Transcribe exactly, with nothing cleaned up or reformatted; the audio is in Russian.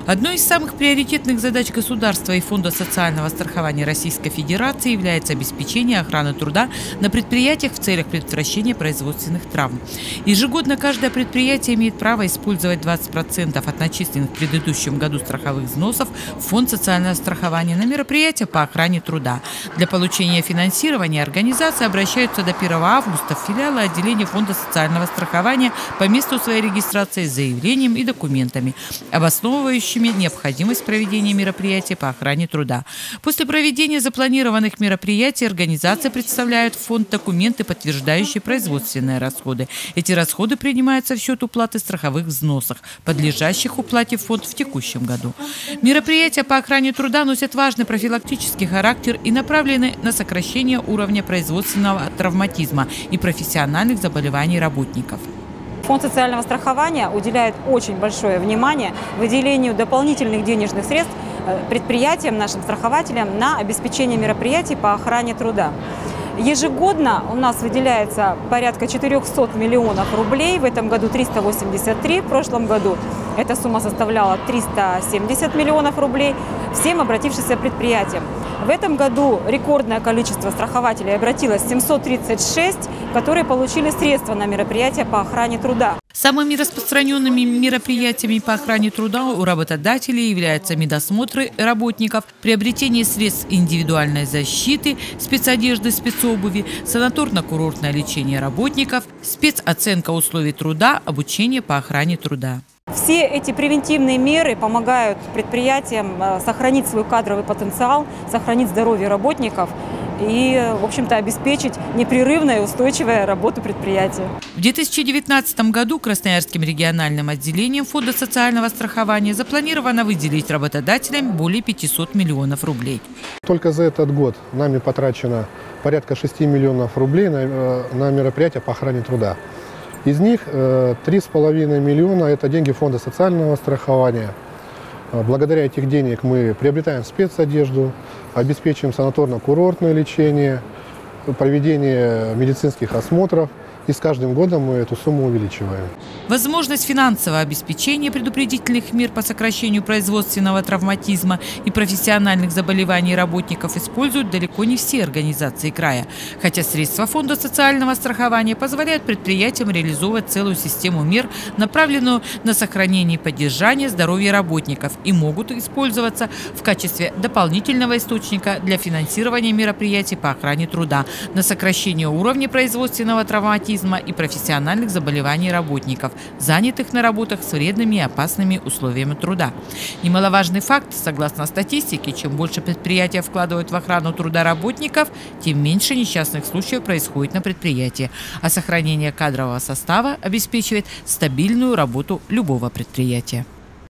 Одной из самых приоритетных задач государства и Фонда социального страхования Российской Федерации является обеспечение охраны труда на предприятиях в целях предотвращения производственных травм. Ежегодно каждое предприятие имеет право использовать двадцать процентов от начисленных в предыдущем году страховых взносов в Фонд социального страхования на мероприятия по охране труда. Для получения финансирования организации обращаются до первого августа в филиалы отделения Фонда социального страхования по месту своей регистрации с заявлением и документами, обосновывающими необходимость проведения мероприятий по охране труда. После проведения запланированных мероприятий организации представляют в фонд документы, подтверждающие производственные расходы. Эти расходы принимаются в счет уплаты страховых взносов, подлежащих уплате в фонд в текущем году. Мероприятия по охране труда носят важный профилактический характер и направлены на сокращение уровня производственного травматизма и профессиональных заболеваний работников. Фонд социального страхования уделяет очень большое внимание выделению дополнительных денежных средств предприятиям, нашим страхователям на обеспечение мероприятий по охране труда. Ежегодно у нас выделяется порядка четырёхсот миллионов рублей, в этом году триста восемьдесят три, в прошлом году эта сумма составляла триста семьдесят миллионов рублей всем обратившимся предприятиям. В этом году рекордное количество страхователей обратилось, семьсот тридцать шесть, которые получили средства на мероприятия по охране труда. Самыми распространенными мероприятиями по охране труда у работодателей являются медосмотры работников, приобретение средств индивидуальной защиты, спецодежды, спецобуви, санаторно-курортное лечение работников, спецоценка условий труда, обучение по охране труда. Все эти превентивные меры помогают предприятиям сохранить свой кадровый потенциал, сохранить здоровье работников и, в общем-то, обеспечить непрерывную и устойчивую работу предприятия. В две тысячи девятнадцатом году Красноярским региональным отделением Фонда социального страхования запланировано выделить работодателям более пятисот миллионов рублей. Только за этот год нами потрачено порядка шести миллионов рублей на, на мероприятия по охране труда. Из них три с половиной миллиона – это деньги Фонда социального страхования. Благодаря этих денег мы приобретаем спецодежду, обеспечиваем санаторно-курортное лечение, проведение медицинских осмотров. И с каждым годом мы эту сумму увеличиваем. Возможность финансового обеспечения предупредительных мер по сокращению производственного травматизма и профессиональных заболеваний работников используют далеко не все организации края. Хотя средства Фонда социального страхования позволяют предприятиям реализовывать целую систему мер, направленную на сохранение и поддержание здоровья работников, и могут использоваться в качестве дополнительного источника для финансирования мероприятий по охране труда, на сокращение уровня производственного травматизма и профессиональных заболеваний работников, занятых на работах с вредными и опасными условиями труда. Немаловажный факт: согласно статистике, чем больше предприятия вкладывают в охрану труда работников, тем меньше несчастных случаев происходит на предприятии, а сохранение кадрового состава обеспечивает стабильную работу любого предприятия.